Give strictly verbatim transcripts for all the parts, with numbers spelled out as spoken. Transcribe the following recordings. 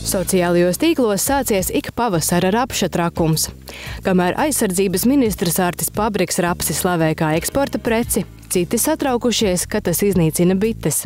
Sociālajos tīklos sācies ik pavasara rapša trakums. Kamēr aizsardzības ministrs Artis Pabriks rapsi slavē kā eksporta preci, citi satraukušies, ka tas iznīcina bites.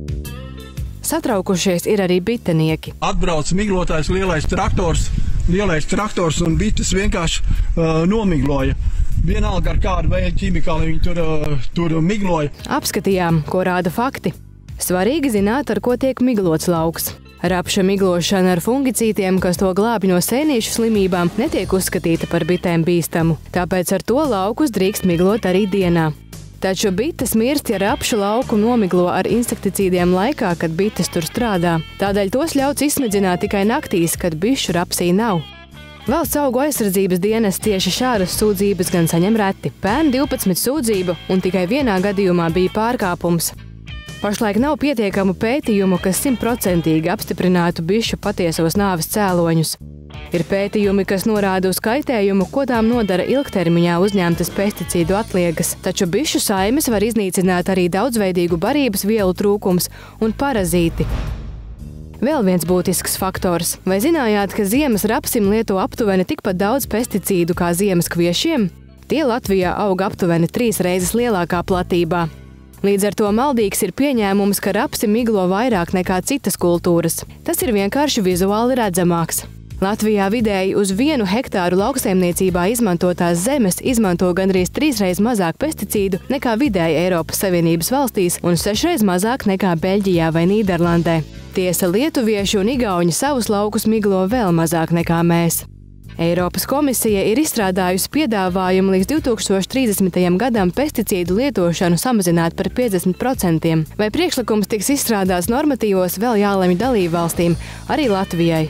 Satraukušies ir arī bitenieki. Atbrauc miglotājs lielais traktors, lielais traktors un bites vienkārši uh, nomigloja. Vienalga ar kādu veidu ķimikāli viņi tur, uh, tur migloja. Apskatījām, ko rāda fakti. Svarīgi zināt, ar ko tiek miglots lauks. Rapša miglošana ar fungicītiem, kas to glābj no sēnīšu slimībām, netiek uzskatīta par bitēm bīstamu. Tāpēc ar to laukus drīkst miglot arī dienā. Taču bites mirst, ja rapšu lauku nomiglo ar insekticīdiem laikā, kad bites tur strādā. Tādēļ tos ļauts izsmedzināt tikai naktīs, kad bišu rapsī nav. Valsts augu aizsardzības dienas tieši šādas sūdzības gan saņem reti. Pērn divpadsmit sūdzību un tikai vienā gadījumā bija pārkāpums. Pašlaik nav pietiekamu pētījumu, kas simtprocentīgi apstiprinātu bišu patiesos nāves cēloņus. Ir pētījumi, kas norāda uz kaitējumu, ko tām nodara ilgtermiņā uzņemtas pesticīdu atliekas, taču bišu saimes var iznīcināt arī daudzveidīgu barības vielu trūkums un parazīti. Vēl viens būtisks faktors. Vai zinājāt, ka ziemas rapsim lieto aptuveni tikpat daudz pesticīdu kā ziemas kviešiem? Tie Latvijā aug aptuveni trīs reizes lielākā platībā. Līdz ar to maldīgs ir pieņēmums, ka rapsi miglo vairāk nekā citas kultūras. Tas ir vienkārši vizuāli redzamāks. Latvijā vidēji uz vienu hektāru lauksaimniecībā izmantotās zemes izmanto gandrīz trīsreiz mazāk pesticīdu nekā vidēji Eiropas Savienības valstīs un sešreiz mazāk nekā Beļģijā vai Nīderlandē. Tiesa, lietuvieši un igauņi savus laukus miglo vēl mazāk nekā mēs. Eiropas komisija ir izstrādājusi piedāvājumu līdz divi tūkstoši trīsdesmitajam gadam pesticīdu lietošanu samazināt par piecdesmit procentiem. Vai priekšlikums tiks izstrādāts normatīvos, vēl jālemj dalībvalstīm, arī Latvijai.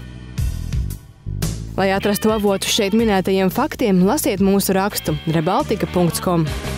Lai atrastu avotus šeit minētajiem faktiem, lasiet mūsu rakstu rebaltika punkts com.